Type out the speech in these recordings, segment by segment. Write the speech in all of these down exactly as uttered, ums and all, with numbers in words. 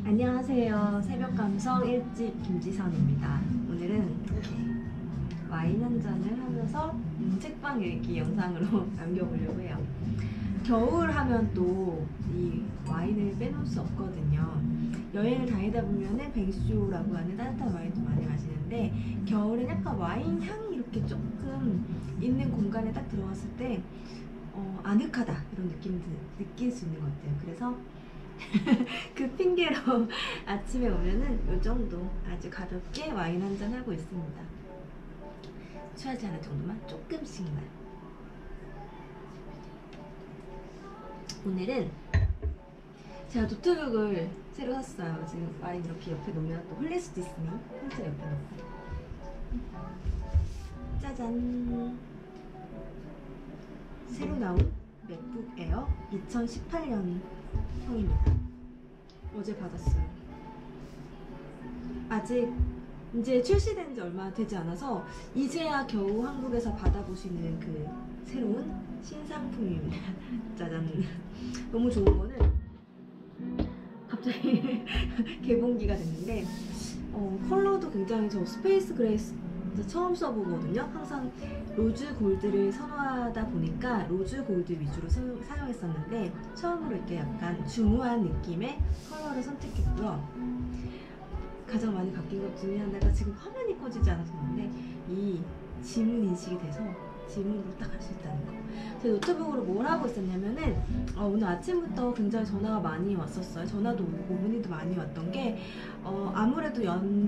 안녕하세요. 새벽감성 일집 김지선입니다. 오늘은 이렇게 와인 한 잔을 하면서 음, 책방 읽기 영상으로 남겨보려고 해요. 겨울 하면 또 이 와인을 빼놓을 수 없거든요. 여행을 다니다 보면은 뱅쇼라고 하는 따뜻한 와인도 많이 마시는데, 겨울엔 약간 와인 향이 이렇게 조금 있는 공간에 딱 들어갔을 때 어, 아늑하다 이런 느낌 느낄 수 있는 것 같아요. 그래서 그 핑계로 아침에 오면은 이 정도 아주 가볍게 와인 한잔 하고 있습니다. 취하지 않을 정도만, 조금씩만. 오늘은 제가 노트북을 새로 샀어요. 지금 와인 이렇게 옆에 놓으면 또 흘릴 수도 있으니 혼자 옆에 놓고. 짜잔! 새로 나온 맥북 에어 이천십팔 년 형입니다. 어제 받았어요. 아직 이제 출시된 지 얼마 되지 않아서 이제야 겨우 한국에서 받아보시는 그 새로운 신상품입니다. 짜잔. 너무 좋은 거는 갑자기 개봉기가 됐는데 어, 컬러도 굉장히, 저 스페이스 그레이스 처음 써보거든요. 항상 로즈 골드를 선호하다 보니까 로즈 골드 위주로 사, 사용했었는데 처음으로 이렇게 약간 중후한 느낌의 컬러를 선택했고요. 가장 많이 바뀐 것 중에 하나가 지금 화면이 꺼지지 않아서 그런데 이 지문 인식이 돼서 지문으로 딱 할 수 있다는 거. 제 노트북으로 뭘 하고 있었냐면은 어, 오늘 아침부터 굉장히 전화가 많이 왔었어요. 전화도 오고 문의도 많이 왔던 게 어, 아무래도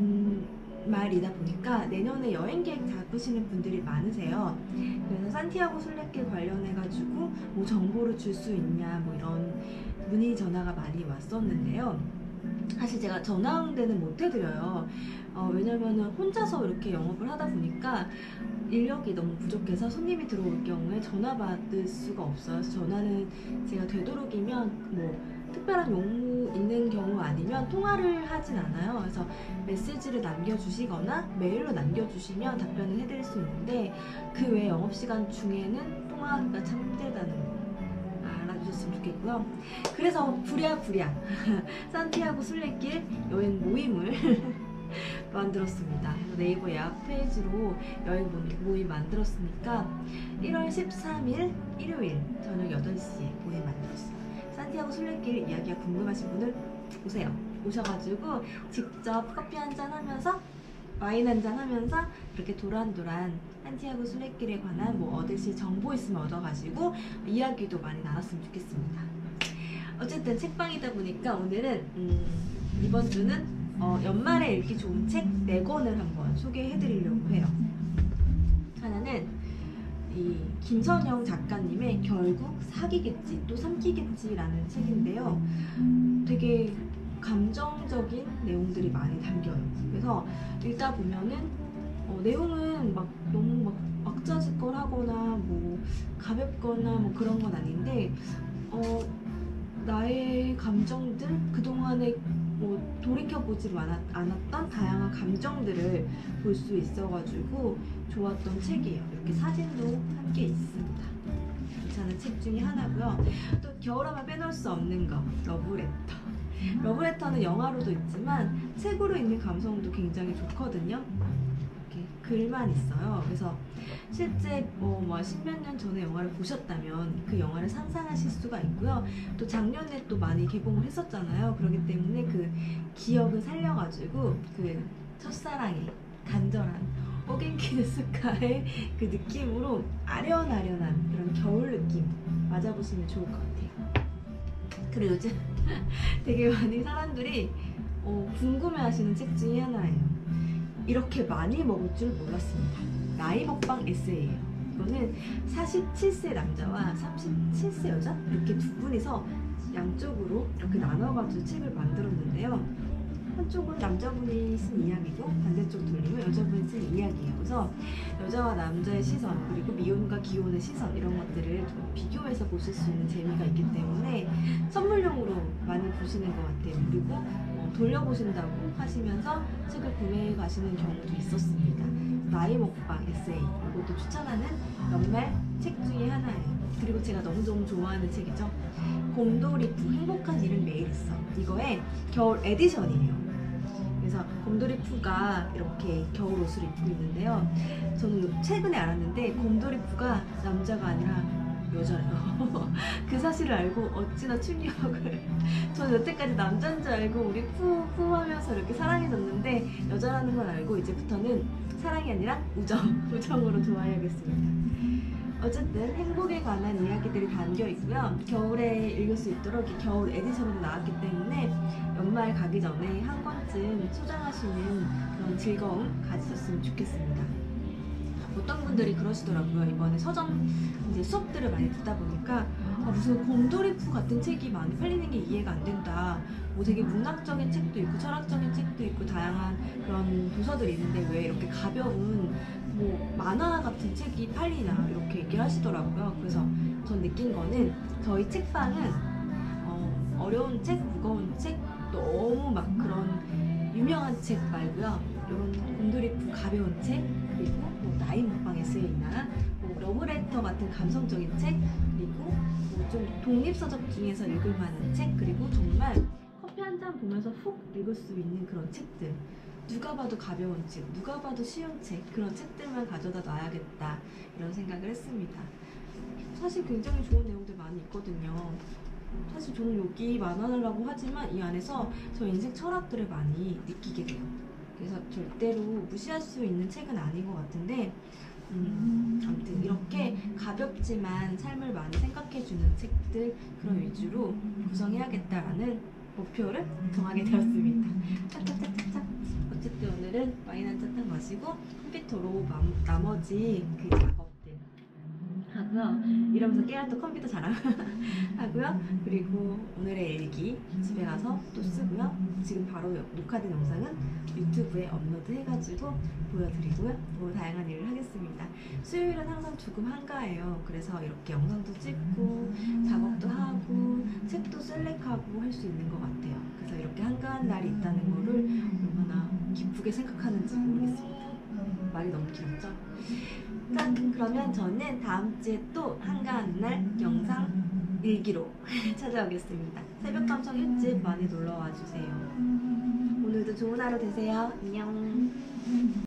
연말이다 보니까 내년에 여행 계획 잡으시는 분들이 많으세요. 그래서 산티아고 순례길 관련해가지고 뭐 정보를 줄 수 있냐 뭐 이런 문의 전화가 많이 왔었는데요. 사실 제가 전화 응대는 못 해드려요. 어, 왜냐면은 혼자서 이렇게 영업을 하다 보니까 인력이 너무 부족해서 손님이 들어올 경우에 전화 받을 수가 없어요. 그래서 전화는 제가 되도록이면 뭐 특별한 용무 있는 경우 아니면 통화를 하진 않아요. 그래서 메시지를 남겨주시거나 메일로 남겨주시면 답변을 해드릴 수 있는데 그 외 영업시간 중에는 통화가 참 힘들다는 거 알아주셨으면 좋겠고요. 그래서 부랴부랴 산티아고 순례길 여행 모임을 만들었습니다. 네이버 예약 페이지로 여행 모임 만들었으니까 일월 십삼일 일요일 저녁 여덟 시에 모임 만들었어요. 산티아고 순례길 이야기가 궁금하신 분은 오세요. 오셔가지고 직접 커피 한잔 하면서 와인 한잔 하면서 이렇게 도란도란 산티아고 순례길에 관한 뭐 얻으실 정보 있으면 얻어가시고 이야기도 많이 나눴으면 좋겠습니다. 어쨌든 책방이다 보니까 오늘은 음, 이번 주는 어, 연말에 읽기 좋은 책 네 권을 한번 소개해드리려고 해요. 하나는 이 김선영 작가님의 결국 사귀겠지 또 삼키겠지라는 책인데요. 되게 감정적인 내용들이 많이 담겨요. 그래서 읽다 보면은 어, 내용은 막 너무 막 막자지껄하거나 뭐 가볍거나 뭐 그런 건 아닌데 어, 나의 감정들, 그동안에 뭐 돌이켜보지 않았던 다양한 감정들을 볼 수 있어가지고 좋았던 책이에요. 이렇게 사진도 함께 있습니다. 괜찮은 책 중에 하나고요. 또 겨울하면 빼놓을 수 없는 거, 러브레터. 러브레터는 영화로도 있지만 책으로 읽는 감성도 굉장히 좋거든요. 이렇게 글만 있어요. 그래서 실제 뭐, 뭐 십몇 년 전에 영화를 보셨다면 그 영화를 상상하실 수가 있고요. 또 작년에 또 많이 개봉을 했었잖아요. 그렇기 때문에 그 기억을 살려가지고 그 첫사랑의 간절한 오겐키네스카의 그 느낌으로 아련아련한 그런 겨울 느낌 맞아보시면 좋을 것 같아요. 그리고 요즘 되게 많은 사람들이 어, 궁금해하시는 책 중에 하나예요. 이렇게 많이 먹을 줄 몰랐습니다. 나이 먹방 에세이예요. 이거는 사십칠 세 남자와 삼십칠 세 여자 이렇게 두 분이서 양쪽으로 이렇게 나눠가지고 책을 만들었는데요. 한쪽은 남자분이 쓴 이야기고 반대쪽 돌리면 여자분이 쓴 이야기예요. 그래서 여자와 남자의 시선 그리고 미혼과 기혼의 시선 이런 것들을 좀 비교해서 보실 수 있는 재미가 있기 때문에 선물용으로 많이 보시는 것 같아요. 그리고 어, 돌려보신다고 하시면서 책을 구매해 가시는 경우도 있었습니다. 나이 먹방 에세이 이것도 추천하는 연말 책 중에 하나예요. 그리고 제가 너무너무 좋아하는 책이죠. 곰돌이푸 행복한 일은 매일 있어. 이거의 겨울 에디션이에요. 그래서 곰돌이푸가 이렇게 겨울 옷을 입고 있는데요. 저는 최근에 알았는데 곰돌이푸가 남자가 아니라 여자래요. 그 사실을 알고 어찌나 충격을. 저는 여태까지 남자인 줄 알고 우리 푸, 푸 하면서 이렇게 사랑해줬는데 여자라는 걸 알고 이제부터는 사랑이 아니라 우정, 우정으로 좋아해야겠습니다. 어쨌든 행복에 관한 이야기들이 담겨 있고요. 겨울에 읽을 수 있도록 이 겨울 에디션으로 나왔기 때문에 연말 가기 전에 한 권쯤 소장하시는 그런 즐거움 가지셨으면 좋겠습니다. 어떤 분들이 그러시더라고요. 이번에 서점 이제 수업들을 많이 듣다 보니까 아, 무슨 곰돌이푸 같은 책이 많이 팔리는 게 이해가 안 된다. 뭐 되게 문학적인 책도 있고 철학적인 책도 있고 다양한 그런 도서들이 있는데 왜 이렇게 가벼운 뭐 만화 같은 책이 팔리나 이렇게 얘기를 하시더라고요. 그래서 전 느낀 거는 저희 책방은 어, 어려운 책, 무거운 책, 너무 막 그런 유명한 책 말고요. 이런 곰돌이푸 가벼운 책, 그리고 뭐 나이 먹방에 쓰여있나 뭐 러브레터 같은 감성적인 책, 그리고 뭐 좀 독립서적 중에서 읽을 만한 책, 그리고 정말 커피 한 잔 보면서 훅 읽을 수 있는 그런 책들, 누가 봐도 가벼운 책, 누가 봐도 쉬운 책, 그런 책들만 가져다 놔야겠다 이런 생각을 했습니다. 사실 굉장히 좋은 내용들 많이 있거든요. 사실 저는 여기 만화라고 하지만 이 안에서 저 인생 철학들을 많이 느끼게 돼요. 그래서 절대로 무시할 수 있는 책은 아닌 것 같은데 음, 아무튼 이렇게 가볍지만 삶을 많이 생각해주는 책들 그런 위주로 구성해야겠다라는 목표를 정하게 되었습니다. 짝짝짝짝짝. 어쨌든 오늘은 와인 한 잔 딱 마시고 컴퓨터로 마, 나머지 그 작업들 하고요. 이러면서 깨알 또 컴퓨터 자랑 하고요. 그리고 오늘의 일기 집에 가서 또 쓰고요. 지금 바로 녹화된 영상은 유튜브에 업로드 해가지고 보여드리고요. 뭐 다양한 일을 하겠습니다. 수요일은 항상 조금 한가해요. 그래서 이렇게 영상도 찍고 작업도 하고 책도 셀렉하고 할 수 있는 것 같아요. 그래서 이렇게 한가한 날이 있다는 거를 얼마나 기쁘게 생각하는지 모르겠습니다. 말이 너무 길었죠? 자, 그러면 저는 다음 주에 또 한가한 날 영상 일기로 찾아오겠습니다. 새벽 감성 일집 많이 놀러와 주세요. 오늘도 좋은 하루 되세요. 안녕.